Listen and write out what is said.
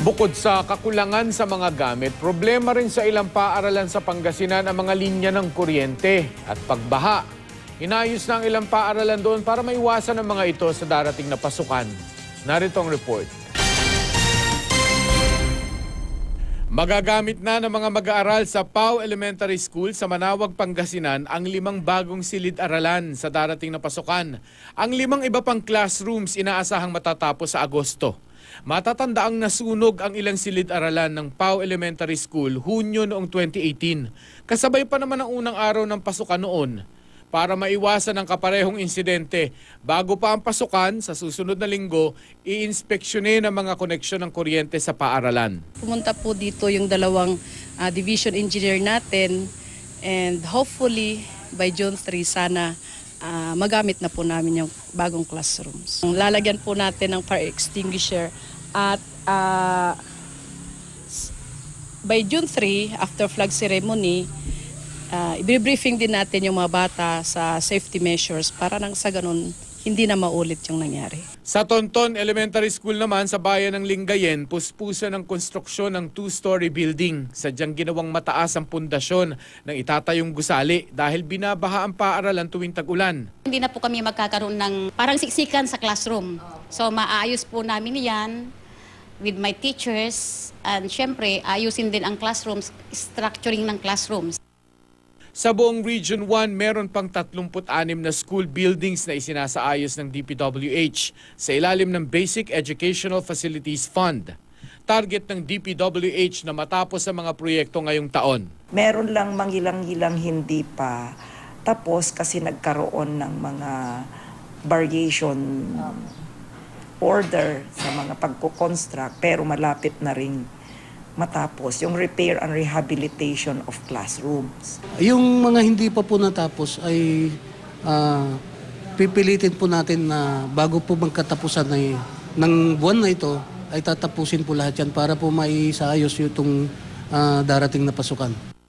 Bukod sa kakulangan sa mga gamit, problema rin sa ilang paaralan sa Pangasinan ang mga linya ng kuryente at pagbaha. Inayos na ang ilang paaralan doon para maiwasan ang mga ito sa darating na pasukan. Narito ang report. Magagamit na ng mga mag-aaral sa PAW Elementary School sa Manawag, Pangasinan ang 5 bagong silid-aralan sa darating na pasukan. Ang 5 iba pang classrooms inaasahang matatapos sa Agosto. Matatandaang nasunog ang ilang silid-aralan ng PAW Elementary School Hunyo noong 2018. Kasabay pa naman ang unang araw ng pasukan noon. Para maiwasan ang kaparehong insidente, bago pa ang pasukan sa susunod na linggo, iinspeksyonin ang mga koneksyon ng kuryente sa paaralan. Pumunta po dito yung dalawang division engineer natin and hopefully by June 3 sana magamit na po namin yung bagong classrooms. Lalagyan po natin ng fire extinguisher at by June 3 after flag ceremony, i-briefing din natin yung mga bata sa safety measures para nang sa ganun hindi na maulit yung nangyari. Sa Tonton Elementary School naman sa bayan ng Lingayen, puspusan ng konstruksyon ng 2-story building. Sadyang ginawang mataas ang pundasyon ng itatayong gusali dahil binabaha ang paaralan tuwing tag-ulan. Hindi na po kami magkakaroon ng parang siksikan sa classroom. So maaayos po namin yan with my teachers and syempre ayusin din ang classrooms, structuring ng classrooms. Sa buong Region 1, meron pang 36 na school buildings na isinasaayos ng DPWH sa ilalim ng Basic Educational Facilities Fund. Target ng DPWH na matapos ang mga proyekto ngayong taon. Meron lang mangilang-ilang hindi pa tapos kasi nagkaroon ng mga variation order sa mga pagko-construct pero malapit na rin matapos yung repair and rehabilitation of classrooms. Yung mga hindi pa po natapos ay pipilitin po natin na bago po magkatapusan ng buwan na ito ay tatapusin po lahat yan para po maisaayos yung darating na pasukan.